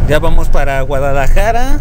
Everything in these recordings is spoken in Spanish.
Ya vamos para Guadalajara.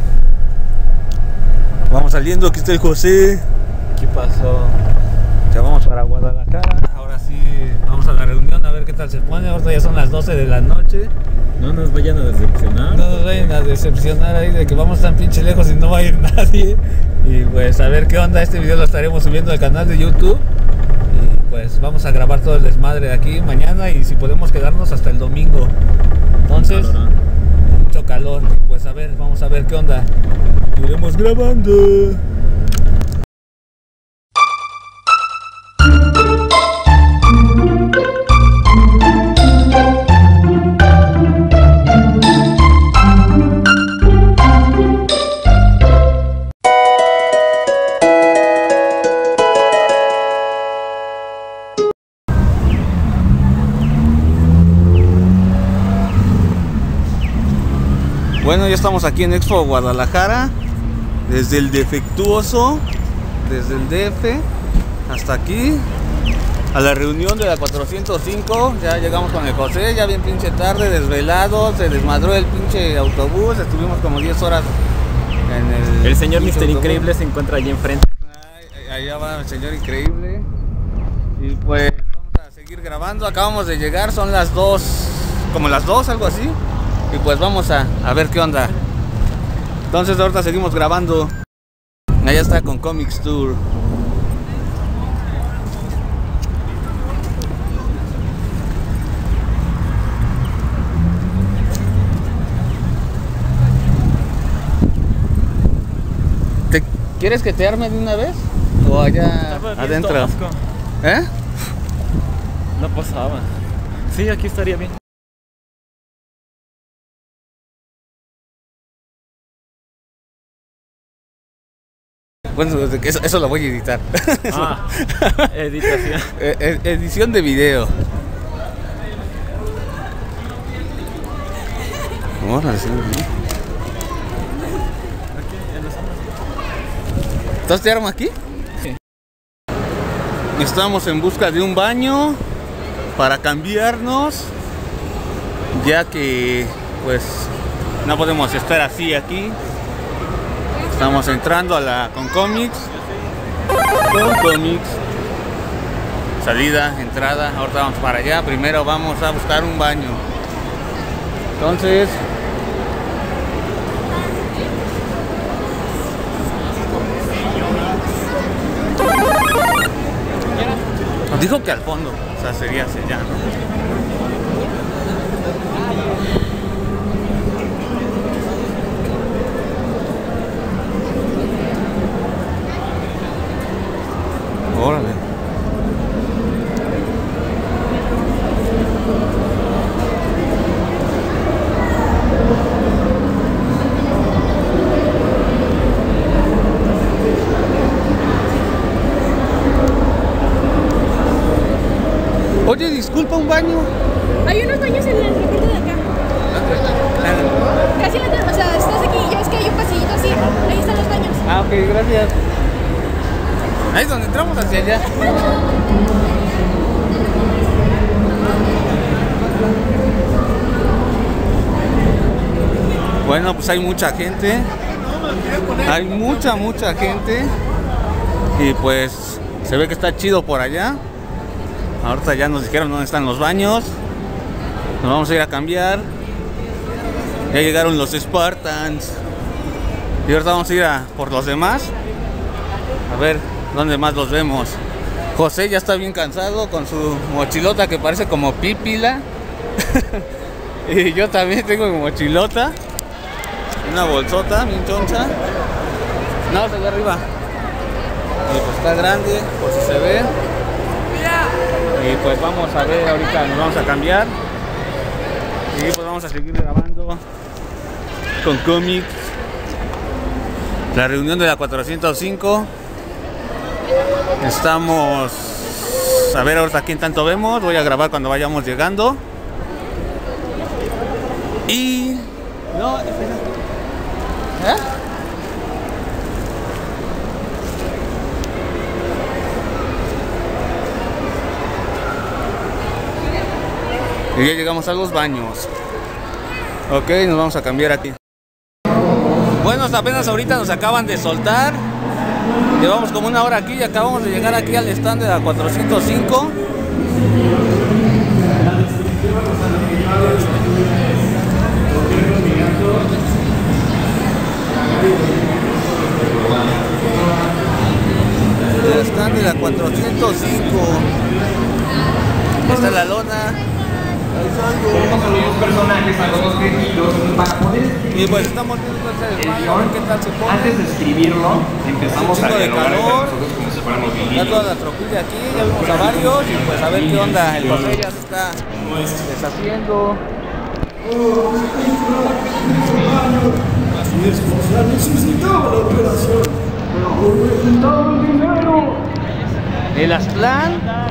Vamos saliendo, aquí está el José. ¿Qué pasó? Ya vamos para Guadalajara. Ahora sí, vamos a la reunión a ver qué tal se pone. Ahorita ya son las 12 de la noche. No nos vayan a decepcionar. No nos vayan a decepcionar ahí de que vamos tan pinche lejos y no va a ir nadie. Y pues a ver qué onda. Este video lo estaremos subiendo al canal de YouTube. Y pues vamos a grabar todo el desmadre de aquí mañana. Y si podemos quedarnos hasta el domingo. Entonces, mucho calor. Pues a ver, vamos a ver qué onda. Iremos grabando. Bueno, ya estamos aquí en Expo Guadalajara. Desde el defectuoso, desde el DF hasta aquí a la reunión de la 405. Ya llegamos con el José, ya bien pinche tarde, desvelado. Se desmadró el pinche autobús. Estuvimos como 10 horas en el señor Mr. Increíble se encuentra allí enfrente. Allá va el señor Increíble. Y pues vamos a seguir grabando. Acabamos de llegar, son las 2, como las 2, algo así. Y pues vamos a ver qué onda. Entonces ahorita seguimos grabando. Allá está con Comics Tour. ¿Quieres que te arme de una vez? ¿O allá adentro? ¿Eh? No pasaba. Sí, aquí estaría bien. Bueno, eso lo voy a editar. Ah, editación. Edición de video. ¿Estás te arma aquí? Sí. Estamos en busca de un baño para cambiarnos, ya que pues no podemos estar así aquí. Estamos entrando a la Concomics. Salida, entrada. Ahorita vamos para allá. Primero vamos a buscar un baño. Entonces, dijo que al fondo. O sea, sería hacia allá, ¿no? Órale. Oye, disculpa, ¿un baño? Hay unos baños en el recuerdo de acá. Casi la o sea, estás aquí, ya es que hay un pasillito así. Ahí están los baños. Ah, ok, gracias. Ahí es donde entramos, hacia allá. Bueno, pues hay mucha gente. Hay mucha gente. Y pues se ve que está chido por allá. Ahorita ya nos dijeron dónde están los baños. Nos vamos a ir a cambiar. Ya llegaron los Spartans. Y ahorita vamos a ir a por los demás. A ver dónde más los vemos. José ya está bien cansado con su mochilota que parece como pípila. Y yo también tengo mi mochilota. Una bolsota bien choncha. No, allá arriba. Y pues está grande, por si se ve. Y pues vamos a ver, ahorita nos vamos a cambiar. Y pues vamos a seguir grabando con cómics. La reunión de la 405. Estamos a ver ahorita quién tanto vemos. Voy a grabar cuando vayamos llegando. Y no, ¿eh? Y ya llegamos a los baños. Ok, nos vamos a cambiar aquí. Bueno, hasta apenas ahorita nos acaban de soltar. Llevamos como una hora aquí y acabamos de llegar aquí al stand de la 405. El stand de la 405. Esta es la lona. Personajes a los vestidos para poder Y pues estamos viendo qué tal se pone. antes de escribirlo, empezamos a dialogar entre nosotros como si fuéramos Está niños. toda la tropilla aquí, ya vimos a varios y pues a ver qué onda. El José ya se está deshaciendo. Así es, José, necesitaba la operación. Pero necesitaba el dinero. El Aztlán.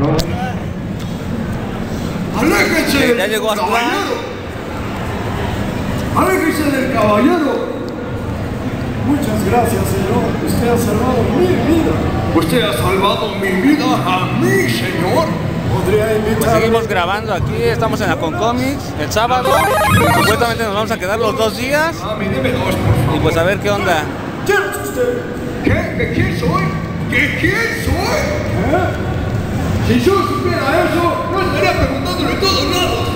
¡Aléjese! Ya llegó Aztlán. caballero. ¡Aléjese del caballero! Muchas gracias, señor. Usted ha salvado mi vida. ¿Usted ha salvado mi vida a mí, señor? Podría Pues invitarme. seguimos grabando aquí, estamos en la Concomics el sábado. Supuestamente nos vamos a quedar los 2 días. Mami, deme 2, por favor. Y pues a ver qué onda. ¿Quién es usted? ¿Qué? ¿Que quién soy? ¿Que quién soy? Si yo supiera eso, no estaría preguntándole en todos lados.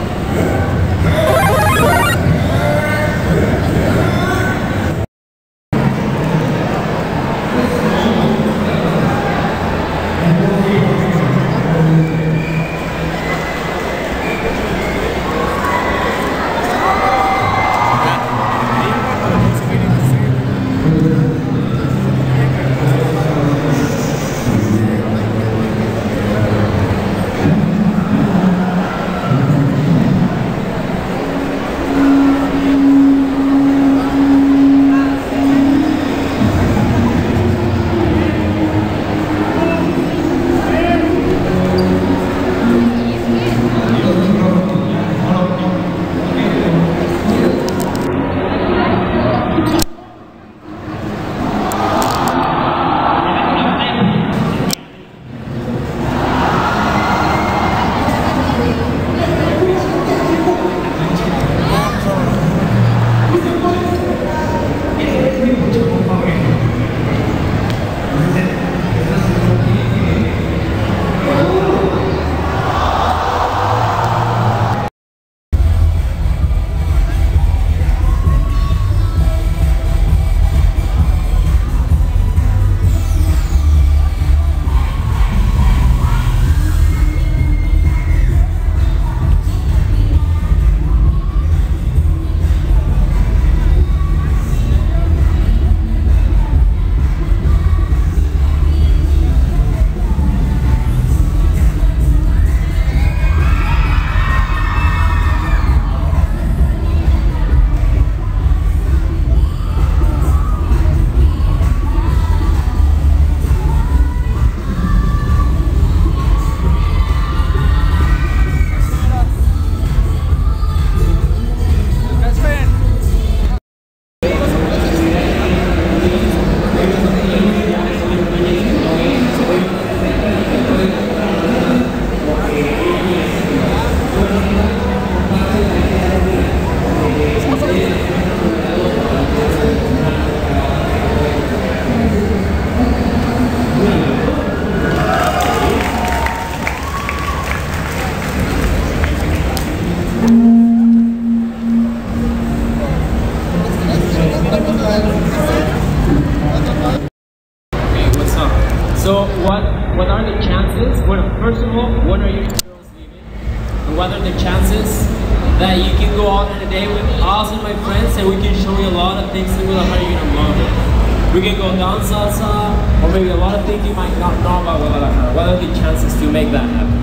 So what are the chances? Well, first of all, when are you girls leaving? And what are the chances that you can go out on a day with us and my friends and we can show you a lot of things that Guadalajara you're gonna love it. We can go down salsa, or maybe a lot of things you might not know about Guadalajara. What are the chances to make that happen?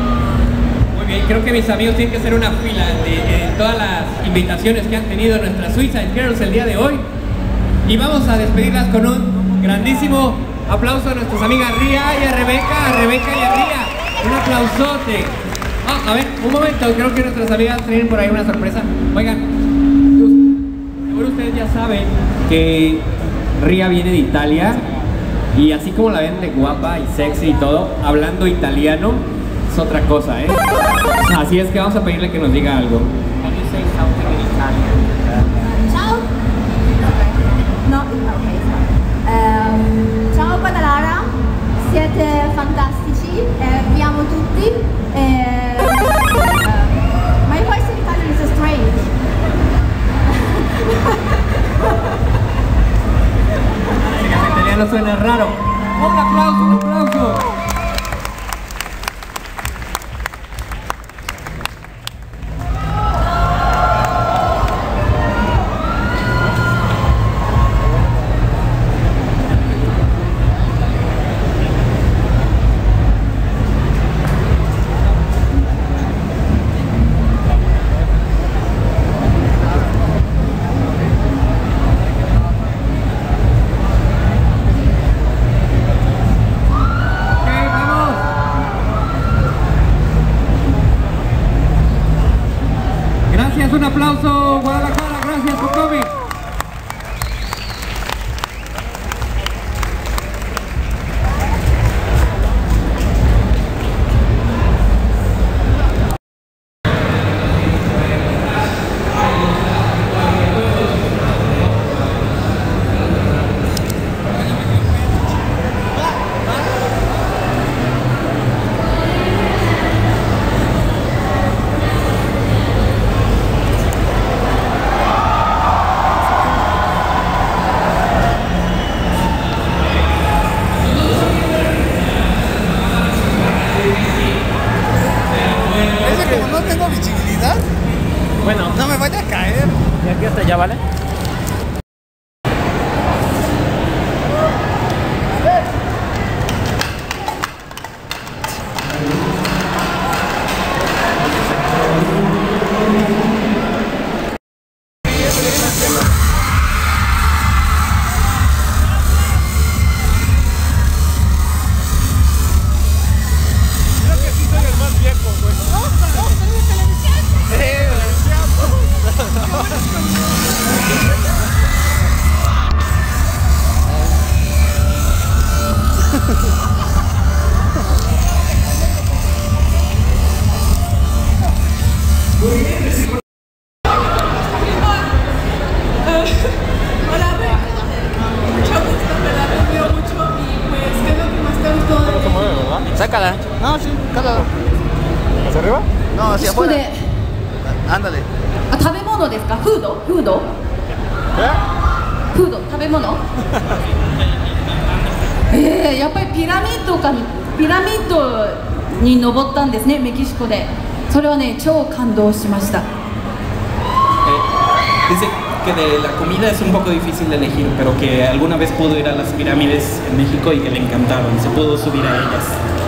Muy bien, creo que mis amigos tienen que hacer una fila de todas las invitaciones que han tenido nuestra Suicide Girls el día de hoy. Y vamos a despedirlas con un grandísimo aplauso a nuestras amigas Ría y a Rebeca y a Ría. Un aplausote. A ver, un momento, creo que nuestras amigas tienen por ahí una sorpresa. Oigan, seguro ustedes ya saben que Ría viene de Italia y así como la ven de guapa y sexy y todo, hablando italiano es otra cosa, ¿eh? Así es que vamos a pedirle que nos diga algo. Can you say something in Italian? no suena raro. Un aplauso, un aplauso. Un aplauso, Guadalajara, gracias por coming. Bueno, No me vaya a caer. y aquí hasta allá, ¿vale? Sácala. No, sí, cálala. ¿Hacia arriba? No, hacia ここ afuera. で Ándale. あ食べ物ですか？フード？フード？フード食べ物？やっぱりピラミッドに登ったんですね、メキシコで。それはね、超感動しました。 Dice que de la comida es un poco difícil de elegir, pero que alguna vez pudo ir a las pirámides en México y que le encantaron, se pudo subir a ellas.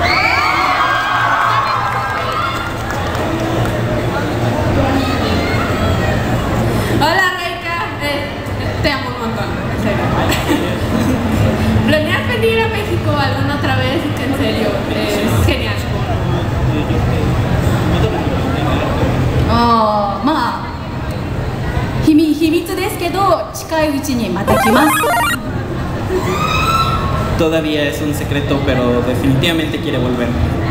Hola Reika, te amo un montón, en serio. ¿Planeas venir a México alguna otra vez? En serio, es genial. まあ秘密ですけど、近いうちにまた来ます。 Todavía es un secreto, pero definitivamente quiere volver.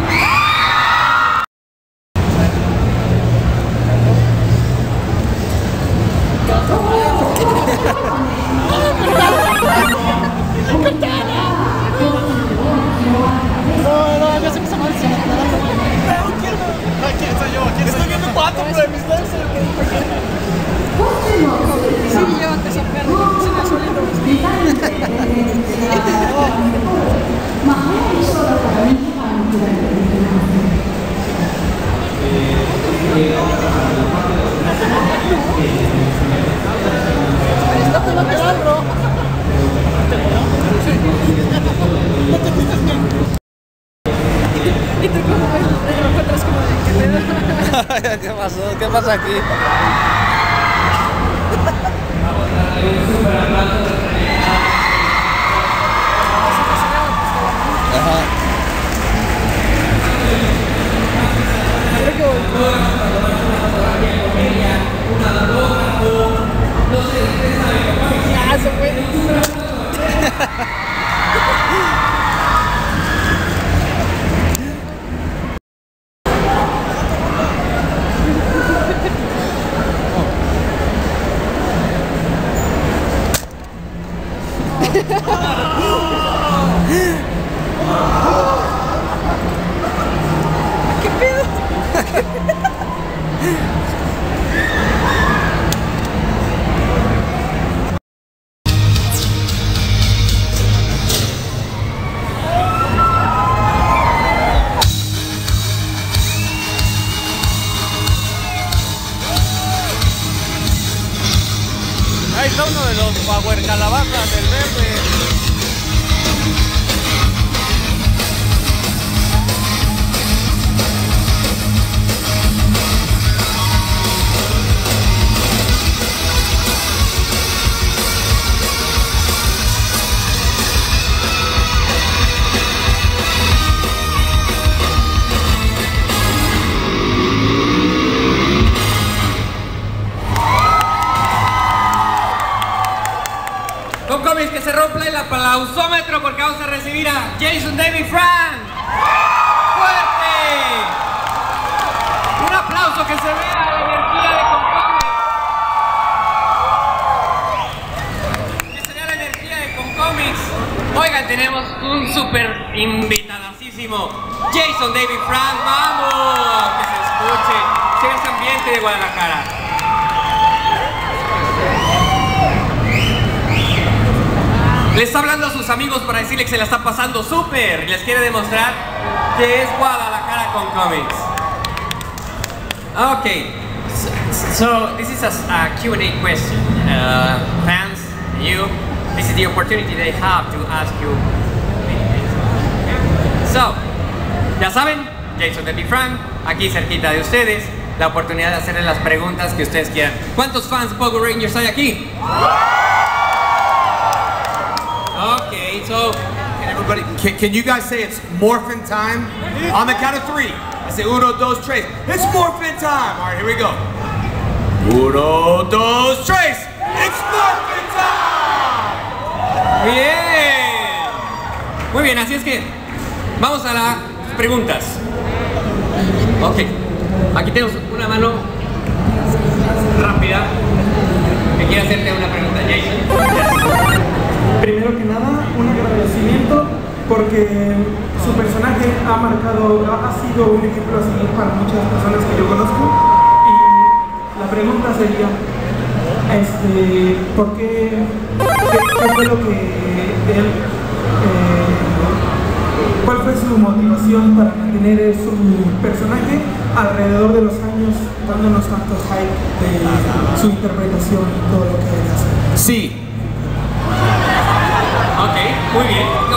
¿Qué pasó? ¿Qué pasa aquí? Ajá. está uno de los Power Calabazas, el verde. Con cómics que se rompa el aplausómetro porque vamos a recibir a Jason David Frank. ¡Fuerte! Un aplauso que se vea la energía de Concomics. Que se vea la energía de Concomics. Oigan, tenemos un súper invitadísimo Jason David Frank. ¡Vamos! Que se escuche. Se ve ese ambiente de Guadalajara. Le está hablando a sus amigos para decirle que se la está pasando súper. Les quiere demostrar que es Guadalajara con Comics. Okay, so this is a Q&A question. Fans, you, this is the opportunity they have to ask you. So, ya saben, Jason David Frank, aquí cerquita de ustedes, la oportunidad de hacerle las preguntas que ustedes quieran. ¿Cuántos fans de Power Rangers hay aquí? Okay, so Everybody, can you guys say it's morphin' time? On the count of 3. I say 1, 2, 3. It's morphin' time. All right, here we go. 1, 2, 3. It's morphin' time. bien. Muy bien, así es que vamos a las preguntas. Ok, aquí tenemos una mano rápida que quiere hacerte una pregunta, Jason. Primero que nada, un agradecimiento porque su personaje ha sido un ejemplo a seguir para muchas personas que yo conozco. Y la pregunta sería, ¿por qué fue lo que él, cuál fue su motivación para mantener su personaje alrededor de los años, dándonos tanto hype de su interpretación y todo lo que él hace? Sí. Ok, muy bien. No.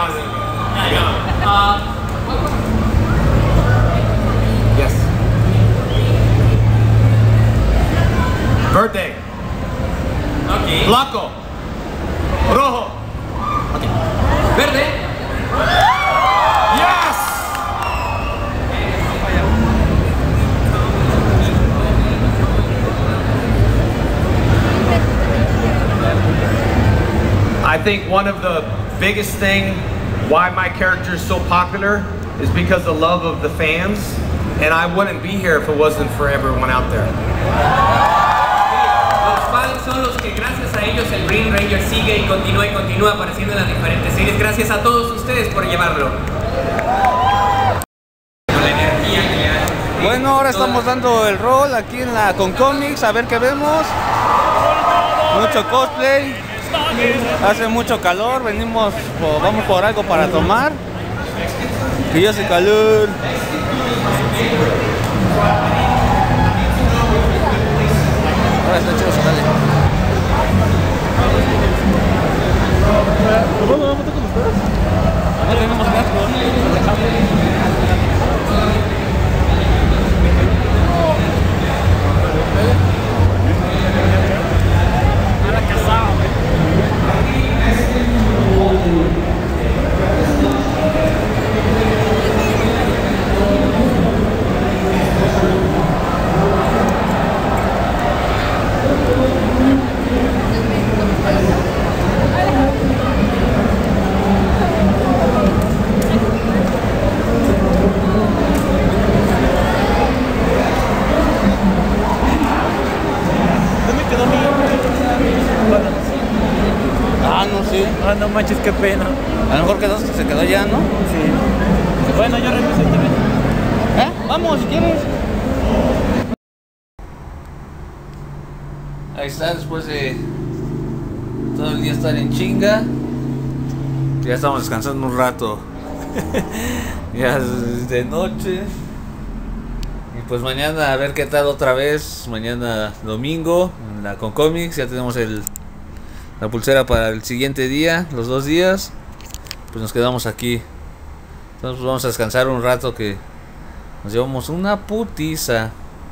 Yes. Birthday. Ok. Blanco. Rojo. Okay. Verde. Yes. I think one of the biggest thing why my character is so popular is because the love of the fans, and I wouldn't be here if it wasn't for everyone out there. Los fans son los que gracias a ellos el Green Ranger sigue y continúa apareciendo en las diferentes series. Gracias a todos ustedes por llevarlo. Con la energía que le dan. Bueno, ahora estamos dando el rol aquí en la Concomics, a ver qué vemos. Mucho cosplay. Hace mucho calor, vamos por algo para tomar. Que ya hace calor. Ahora está chido, dale. ¿Puedo dar foto con ustedes? No tenemos casco. Ah, no manches, qué pena. A lo mejor se quedó ya, ¿no? Sí. Bueno, yo regreso también. Vamos, si quieres. Ahí está, después de todo el día estar en chinga. Ya estamos descansando un rato. Ya es de noche. Y pues mañana a ver qué tal otra vez. Mañana domingo en la Concomics ya tenemos el la pulsera para el siguiente día, los 2 días. Pues nos quedamos aquí. Entonces pues vamos a descansar un rato, que nos llevamos una putiza.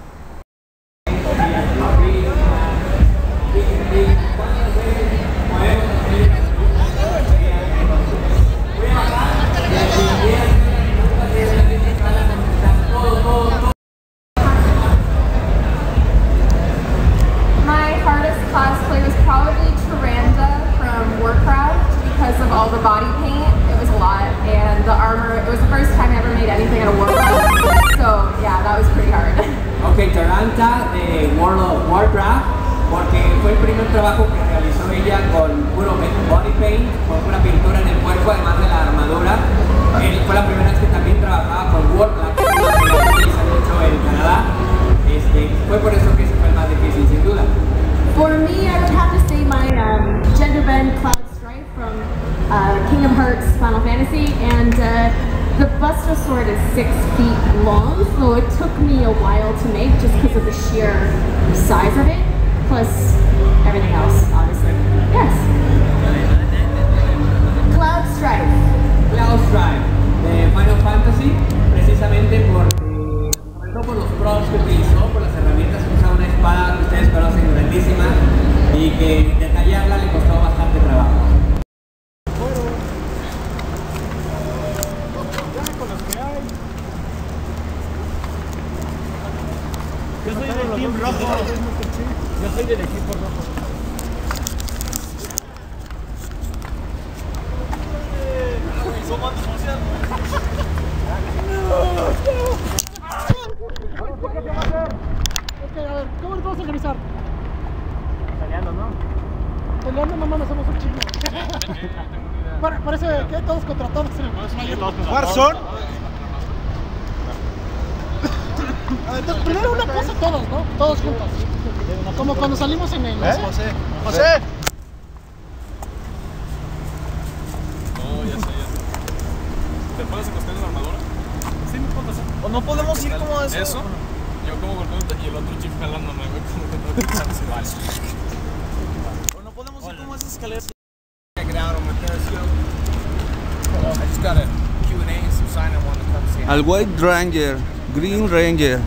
Taranta de World of Warcraft, porque fue el primer trabajo que realizó ella con puro body paint, con pura pintura en el cuerpo, además de la armadura. Fue la primera vez que también trabajaba con Warcraft, que es una que se han hecho en Canadá. Fue por eso que ese fue el más difícil, sin duda. For me, I would have to say my gender bend Cloud Strife from Kingdom Hearts Final Fantasy, and the Buster Sword is 6 feet long, so it took me a while to make just because of the sheer size of it, plus everything else, obviously. Yes. Cloud Strife. Cloud Strife de Final Fantasy, precisamente por los props que utilizó, por las herramientas que usa, una espada que ustedes conocen grandísima y que detallarla le costó bastante trabajo. Yo soy del team rojo. Yo soy del equipo rojo. ¿Cómo nos vamos a organizar? Peleando, ¿no? Peleando, no mames, somos un chingo. Parece que todos contra todos en el Warzone. Entonces, primero una cosa todos, ¿no? Todos juntos. Como cuando salimos en el... José. No, ya sé. ¿Te puedes acostar en la armadura? Sí, me puedo hacer. ¿O no podemos ir como eso? Eso. Yo como golpeándote y el otro chip jalándome, güey, como que tengo que pensar, vale. ¿O no podemos ir como esas escaleras? Check it out on my Periscope. I just got a Q&A and some sign I want to come see. Al White Ranger, Green Ranger.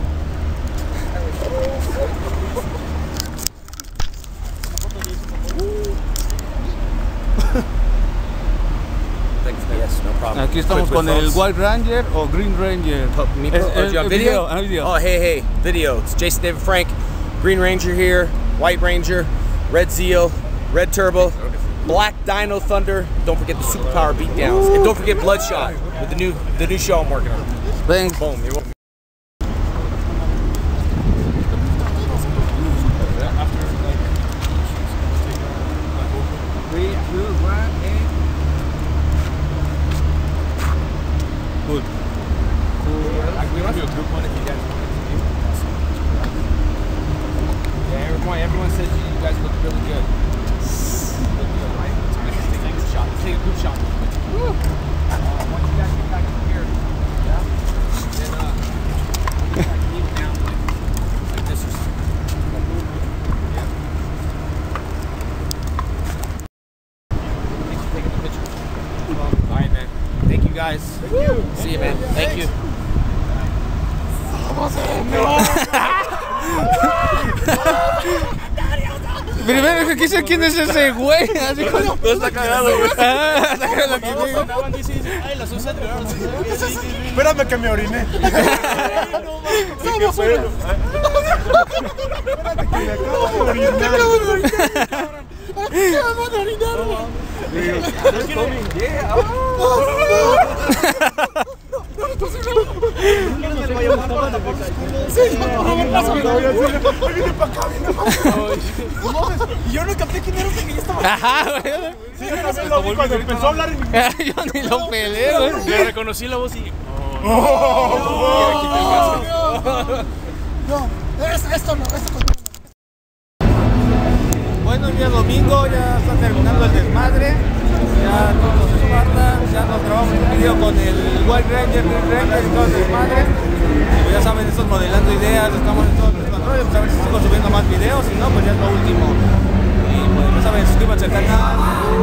Yes, no problem. Aquí estamos con el White Ranger o Green Ranger. El video? Oh, hey, video. It's Jason David Frank, Green Ranger here, White Ranger, Red Zeal, Red Turbo, Black Dino Thunder. Don't forget the Superpower Beatdowns, and don't forget Bloodshot with the new show I'm working on. Thanks. Boom. You're welcome. 3, 2, 1, and good. We want to do a group one if you guys want to do. Yeah, everyone says you guys look really good. Look good, right? Let's take a group shot. Let's take a group shot. Once you guys get back in here, yeah, then you guys leave it down like this or something. Yeah. Thanks for taking the picture. All right, man. Thank you guys. Thank you. See you, man. Thank you. Primero que quise quién es ese güey. Así como... No está cagado, güey. Está cagado aquí. Ay, la sucia. Espérame que me oriné. ¡Somos uno! Espérate que me acabo de orinar. ¡Acabo de orinar! Y yo no capté quién era porque ya estaba. Ajá, güey. Sí, yo también lo vi cuando empezó a hablar. Yo ni lo peleé, güey. Le reconocí la voz y. No, esto no, esto Bueno, el día domingo ya está terminando el desmadre. Ya todos los Spartans, ya nos grabamos un video con el White Ranger, Green Ranger y todo el desmadre. Y pues ya saben, estamos modelando ideas, estamos en todos los controles, pues a ver si sigo subiendo más videos, si no, pues ya es lo último. Y pues ya saben, suscríbanse al canal.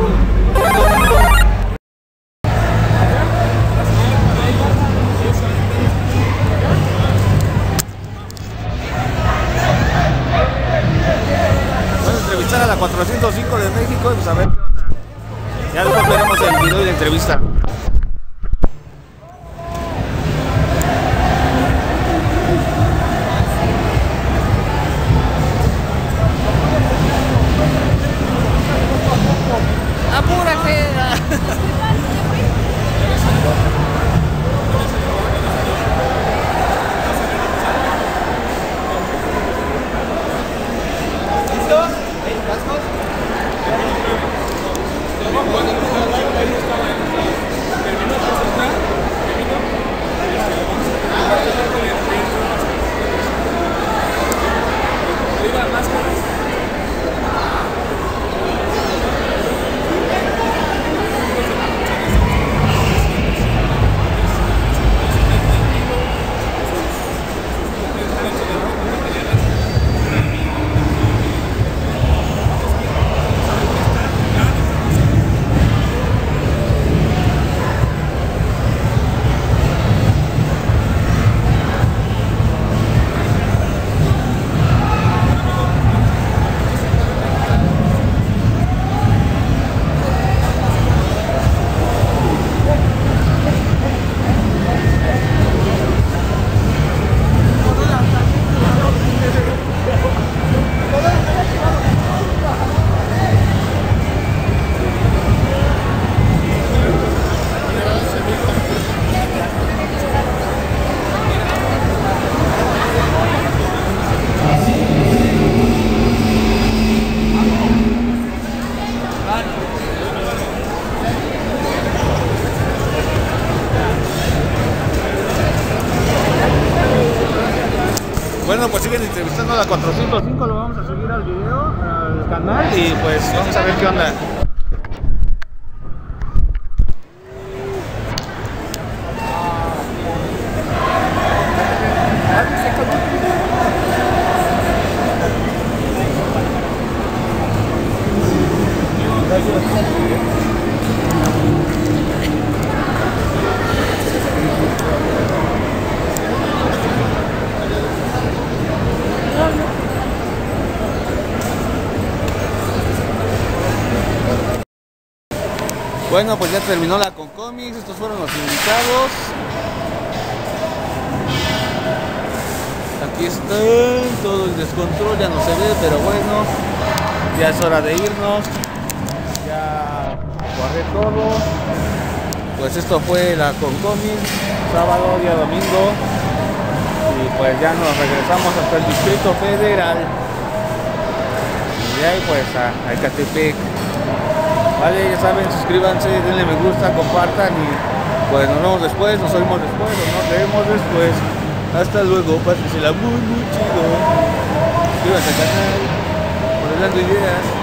Voy a entrevistar a la 405 de México y pues a ver qué onda. Ya después veremos el video y la entrevista. Bueno, pues siguen entrevistando a la 405, lo vamos a subir al video, al canal y pues vamos a ver qué onda. Bueno, pues ya terminó la Concomics, estos fueron los invitados. Aquí está todo el descontrol, ya no se ve, pero bueno, ya es hora de irnos. Ya guardé todo. Pues esto fue la Concomics, sábado, día domingo. Y pues ya nos regresamos hasta el Distrito Federal. Y ahí pues a Ecatepec. Vale, ya saben, suscríbanse, denle me gusta, compartan y pues nos vemos después, nos oímos después o nos leemos después. Hasta luego, pásensela muy chido. Suscríbanse al canal, modelando ideas.